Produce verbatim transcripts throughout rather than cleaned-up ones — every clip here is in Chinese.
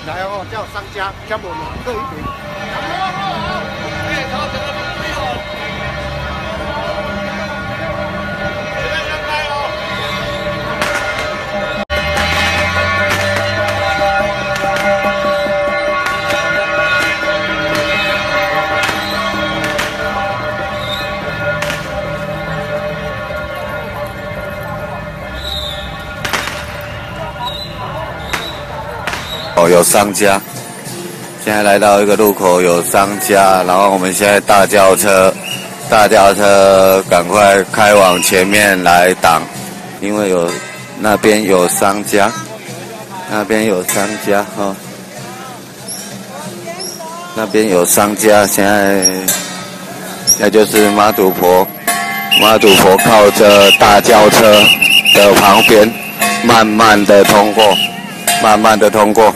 来哦，叫商家加我们各一瓶。 哦，有商家，现在来到一个路口，有商家，然后我们现在大轿车，大轿车赶快开往前面来挡，因为有那边有商家，那边有商家哈、哦，那边有商家，现在现在就是妈祖婆，妈祖婆靠着大轿车的旁边，慢慢的通过。慢慢的通过，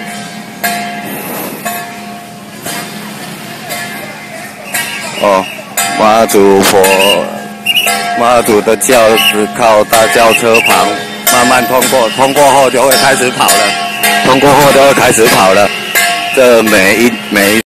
哦，妈祖婆，妈祖的轿子靠大轿车旁慢慢通过，通过后就会开始跑了，通过后就会开始跑了。这每一每一